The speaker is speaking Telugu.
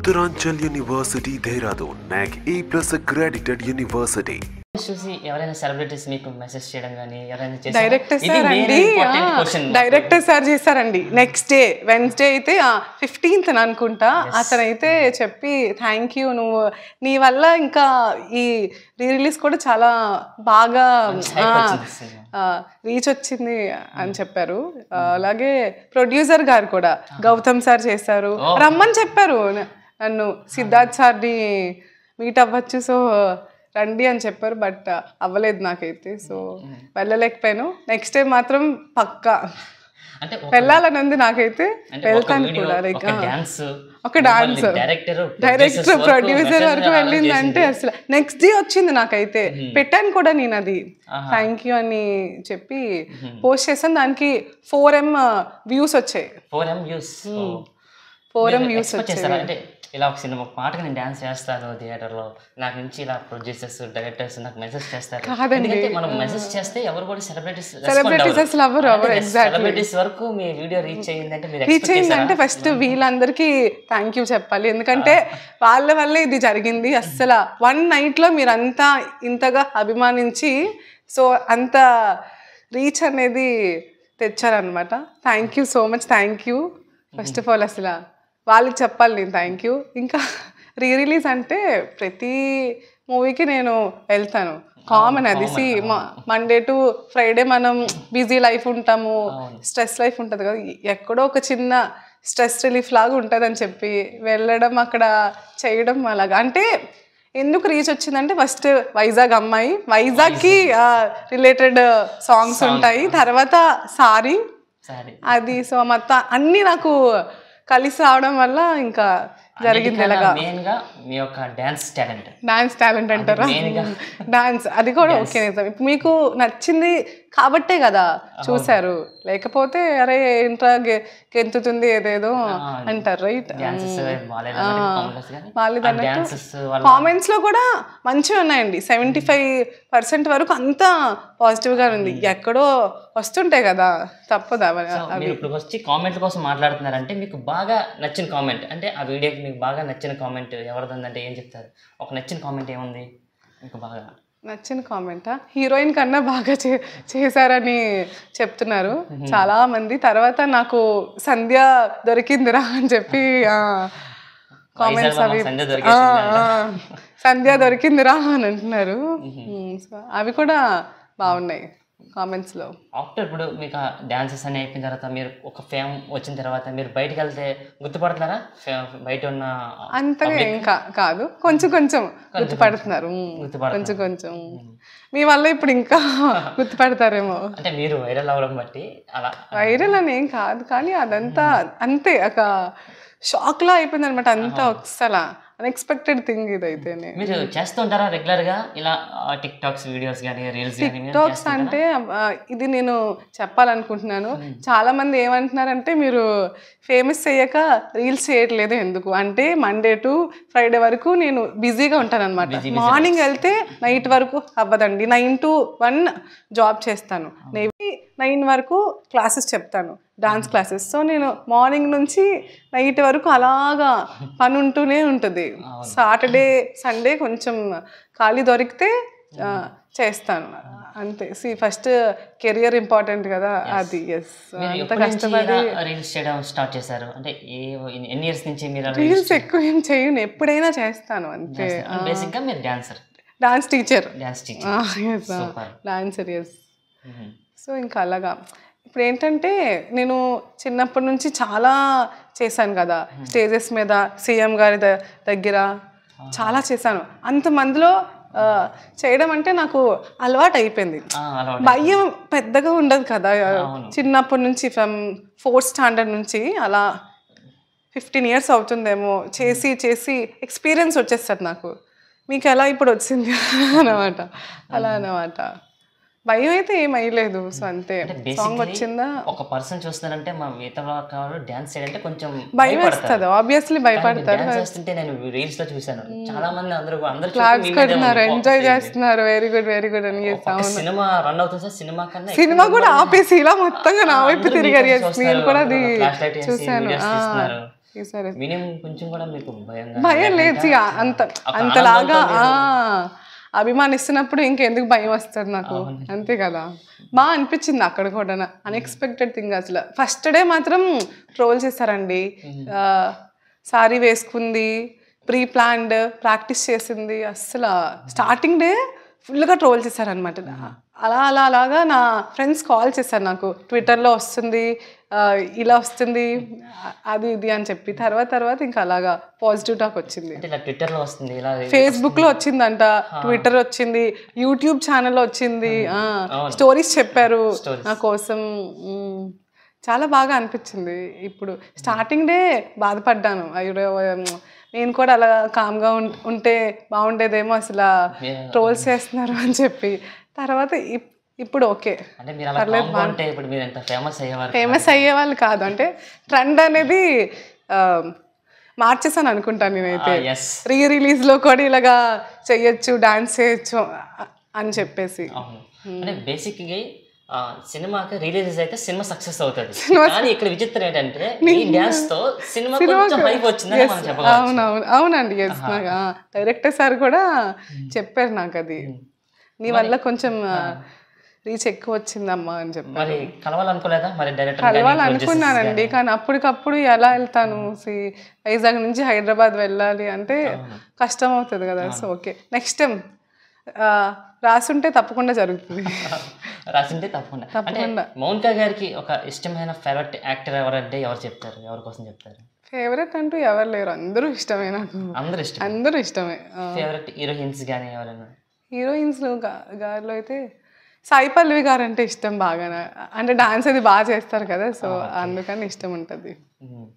Uttaranchal University, Dehradun, NAC A+ accredited university. చూసి ఎవరైనా సెలబ్రిటీస్ మీకు మెసేజ్ చేయడం గానీ ఎవరైనా చేశారా? డైరెక్టర్ ఇది సార్ main అండి important question. డైరెక్టర్ సార్ చేశారండి. నెక్స్ట్ డే వెన్స్డే అయితే 15th అనుకుంటా అతనైతే చెప్పి థ్యాంక్ యూ, నువ్వు నీ వల్ల ఇంకా ఈ రీ రిలీజ్ కూడా చాలా బాగా రీచ్ వచ్చింది అని చెప్పారు. అలాగే ప్రొడ్యూసర్ గారు కూడా గౌతమ్ సార్ చేశారు, రమ్మని చెప్పారు నన్ను, సిద్ధార్థ్ సార్ని మీట్ అవ్వచ్చు సో రండి అని చెప్పారు. బట్ అవ్వలేదు నాకైతే, సో వెళ్ళలేకపోయాను. నెక్స్ట్ టైం మాత్రం పక్కా వెళ్ళాలని ఉంది నాకైతే, వెళ్తాను కూడా. లైక్ ఒక డాన్స్ డైరెక్టర్ ప్రొడ్యూసర్ వరకు వెళ్ళిందంటే అసలు నెక్స్ట్ డే వచ్చింది నాకైతే. పెట్టాను కూడా నేను అది థ్యాంక్ యూ అని చెప్పి పోస్ట్ చేశాను. దానికి 4M వ్యూస్ వచ్చాయి. 4M వ్యూస్ వచ్చాయి. ఇలా ఒక సినిమా పాటకి నేను డాన్స్ చేస్తాను థియేటర్లో, నాకు నుంచి ఇలా ప్రొడ్యూసర్స్ డైరెక్టర్స్ నాకు మెసేజ్ చేస్తారు. ఎందుకంటే మనం మెసేజ్ చేస్తే ఎవరు కూడా సెలబ్రిటీస్ వరకు మీ వీడియో రీచ్ అయ్యిందంటే రీచ్ అయిందంటే ఫస్ట్ వీళ్ళందరికీ థ్యాంక్ యూ చెప్పాలి. ఎందుకంటే వాళ్ళ వల్లే ఇది జరిగింది. అస్సలు 1 నైట్లో మీరు అంతా ఇంతగా అభిమానించి సో అంత రీచ్ అనేది తెచ్చారనమాట. Thank you so much, thank you first of all. అసలు వాళ్ళకి చెప్పాలి నేను థ్యాంక్ యూ. ఇంకా రీ రిలీజ్ అంటే ప్రతి మూవీకి నేను వెళ్తాను, కామన్ అది. మండే టు ఫ్రైడే మనం బిజీ లైఫ్ ఉంటాము, స్ట్రెస్ లైఫ్ ఉంటుంది కదా, ఎక్కడో ఒక చిన్న స్ట్రెస్ రిలీఫ్ లాగా ఉంటుంది అని చెప్పి వెళ్ళడం, అక్కడ చేయడం అలాగా. అంటే ఎందుకు రీచ్ వచ్చిందంటే ఫస్ట్ వైజాగ్ అమ్మాయి, వైజాగ్కి రిలేటెడ్ సాంగ్స్ ఉంటాయి, తర్వాత సారీ అది. సో మొత్తం అన్నీ నాకు కలిసి రావడం వల్ల ఇంకా జరిగింది. డాన్స్ టాలెంట్ అంటారా? డాన్స్ అది కూడా ఓకే. ఇప్పుడు మీకు నచ్చింది కాబట్టే కదా చూసారు, లేకపోతే అరే ఏంట్రా గెంతుతుంది ఏదేదో అంటారు, రైట్? వాళ్ళదన్నట్టు కామెంట్స్ లో కూడా మంచిగా ఉన్నాయండి. 75% వరకు అంతా పాజిటివ్ గా ఉంది. ఎక్కడో వస్తుంటాయి కదా, తప్పదా? ఇప్పుడు వచ్చి కామెంట్ల కోసం మాట్లాడుతున్నారంటే మీకు బాగా నచ్చిన కామెంట్ అంటే ఆ వీడియోకి మీకు బాగా నచ్చిన కామెంట్ ఎవరిదంటే ఏం చెప్తారు? ఒక నచ్చిన కామెంట్ ఏముంది మీకు బాగా నచ్చిన కామెంటా? హీరోయిన్ కన్నా బాగా చేశారని చెప్తున్నారు చాలా మంది. తర్వాత నాకు సంధ్య దొరికిందిరా అని చెప్పి కామెంట్స్ అవి, సంధ్య దొరికిందిరా అని అంటున్నారు. అవి కూడా బాగున్నాయి కామెంట్స్ లో. ఆఫ్టర్ ఇప్పుడు మీకు డాన్సెస్ అని అయిపోయిన తర్వాత మీరు ఒక ఫేమ్ వచ్చిన తర్వాత మీరు బయటకు వెళ్తే గుర్తుపడుతున్నారా? బయట ఉన్న అంతగా ఏం కాదు, కొంచెం కొంచెం గుర్తుపడుతున్నారు. కొంచెం మీ వల్ల ఇప్పుడు ఇంకా గుర్తుపడతారేమో. అంటే మీరు వైరల్ అవ్వడం బట్టి అలా వైరల్ అని ఏం కాదు, కానీ అదంతా అంతే ఒక షాక్ లా అయిపోయింది అనమాట. అంతా ఒకసారి అన్ఎక్స్పెక్టెడ్ థింగ్ ఇదైతే. మీరు చేస్తుంటారా రెగ్యులర్ గా ఇలా టిక్ టాక్స్ వీడియోస్ కానీ రీల్స్? టిక్ టాక్స్ అంటే ఇది నేను చెప్పాలనుకుంటున్నాను. చాలా మంది ఏమంటున్నారంటే మీరు ఫేమస్ అయ్యాక రీల్స్ చేయట్లేదు ఎందుకు అంటే, మండే టు ఫ్రైడే వరకు నేను బిజీగా ఉంటాను అనమాట. మార్నింగ్ వెళ్తే నైట్ వరకు అవ్వదండి. 9 to 1 జాబ్ చేస్తాను, 9 వరకు క్లాసెస్ చెప్తాను, డాన్స్ క్లాసెస్. సో నేను మార్నింగ్ నుంచి నైట్ వరకు అలాగా పని ఉంటూనే ఉంటుంది. సాటర్డే సండే కొంచెం ఖాళీ దొరికితే చేస్తాను అంతే. ఫస్ట్ కెరియర్ ఇంపార్టెంట్ కదా, అది. ఎస్, అంత కష్టపడి రీల్స్ చేయడం స్టార్ట్ చేశారు అంటే ఎన్ని ఇయర్స్ నుంచి మీరు? రీల్స్ ఎక్కువ ఏం చేయను, ఎప్పుడైనా చేస్తాను అంతే. బేసిక్గా మీరు dancer, dance teacher, dancer. Yes. So ఇంకా అలాగా ఇప్పుడు ఏంటంటే నేను చిన్నప్పటి నుంచి చాలా చేశాను కదా, స్టేజెస్ మీద సీఎం గారి దగ్గర చాలా చేశాను. అంతమందిలో చేయడం అంటే నాకు అలవాటు అయిపోయింది. భయం పెద్దగా ఉండదు కదా చిన్నప్పటి నుంచి. ఫ్రమ్ 4th standard నుంచి అలా 15 years అవుతుందేమో చేసి చేసి ఎక్స్పీరియన్స్ వచ్చేస్తుంది నాకు. మీకు ఎలా ఇప్పుడు వచ్చింది అన్నమాట, అలా అన్నమాట. భయం అయితే ఏం అయ్యలేదు. సో అంతే, సాంగ్ వచ్చిందా. ఒక పర్సన్ చూస్తున్నారంటే మా మిగతా డాన్స్ చేయాలంటే కొంచెం భయం వేస్తుంది, ఆబ్వియస్లీ భయపడతారు. నేను రీల్స్ లో చూసాను చాలా మంది అందరూ క్లాప్స్ కొడుతున్నారు, ఎంజాయ్ చేస్తున్నారు, వెరీ గుడ్ వెరీ గుడ్ అని. సినిమా రన్ అవుతుంది, సినిమా కన్నా సినిమా కూడా ఆపేసి ఇలా మొత్తంగా నా వైపు తిరిగారు. నేను కూడా అది చూసాను. ఈసారి మినిమం కొంచెం కూడా మీకు భయం లేదు ఇక అంతలాగా అభిమానిస్తున్నప్పుడు ఇంకెందుకు భయం వస్తుంది నాకు, అంతే కదా. బాగా అనిపించింది అక్కడ కూడా, అన్ఎక్స్పెక్టెడ్ థింగ్. అసలు ఫస్ట్ డే మాత్రం ట్రోల్ చేశారండి. సారీ వేసుకుంది, ప్రీ ప్లాన్డ్, ప్రాక్టీస్ చేసింది, అస్సలు స్టార్టింగ్ డే ఫుల్గా ట్రోల్ చేశారనమాట. అలాగా నా ఫ్రెండ్స్ కాల్ చేశారు నాకు, ట్విట్టర్లో వస్తుంది, ఇలా వస్తుంది, అది ఇది అని చెప్పి. తర్వాత ఇంకా అలాగా పాజిటివ్ టాక్ వచ్చింది. ట్విట్టర్లో వస్తుంది, ఫేస్బుక్లో వచ్చిందంట, ట్విట్టర్ వచ్చింది, యూట్యూబ్ ఛానల్లో వచ్చింది, స్టోరీస్ చెప్పారు నా కోసం. చాలా బాగా అనిపించింది. ఇప్పుడు స్టార్టింగ్ డే బాధపడ్డాను, అయ్యో నేను కూడా అలా కామ్గా ఉంటే బాగుండేదేమో, అసలు ట్రోల్స్ చేస్తున్నారు అని చెప్పి. తర్వాత ఇప్పుడు ఓకే, ఫేమస్ అయ్యేవాళ్ళు కాదు, అంటే ట్రెండ్ అనేది మార్చేసాను అనుకుంటాను నేనైతే. రిలీజ్లో కూడా ఇలాగా చెయ్యొచ్చు, డాన్స్ చేయొచ్చు అని చెప్పేసి. అంటే బేసిక్గా సినిమాకి రిలీజ్ అయితే సినిమా సక్సెస్ అవుతుంది, కానీ ఇక్కడ విచిత్రం ఏంటంటే ఈ డాన్స్ తో సినిమా కొంచెం హైప్ వచ్చిందని మనం చెప్పగలం. అవునండి, డైరెక్టర్ సార్ కూడా చెప్పారు నాకు, అది నీ వల్ల కొంచెం రీచ్ ఎక్కువ వచ్చిందమ్మా అని చెప్పి. మరి కలవాలనుకోలేదా? మరి డైరెక్టర్ కలవాలనుకున్నానండి, కానీ అప్పటికప్పుడు ఎలా వెళ్తాను, వైజాగ్ నుంచి హైదరాబాద్ వెళ్ళాలి అంటే కష్టం అవుతుంది కదా. సో ఓకే, నెక్స్ట్ టైం రాసుంటే తప్పకుండా జరుగుతుంది. రాసింటే తప్పకుండా. అంటే మౌనిక గారికి ఒక ఇష్టమైన ఫేవరెట్ యాక్టర్ ఎవరంటే ఎవరు చెప్తారు, ఎవరి కోసం చెప్తారు? ఫేవరెట్ అంటూ ఎవరు లేరు, అందరూ ఇష్టమే నాకు. అందరూ ఇష్టమే. ఫేవరెట్ హీరోయిన్స్ కానీ ఎవరైనా? హీరోయిన్స్ గారిలో అయితే సాయి పల్లవి గారు అంటే ఇష్టం బాగా, అంటే డాన్స్ అది బాగా చేస్తారు కదా, సో అందుకని ఇష్టం ఉంటుంది.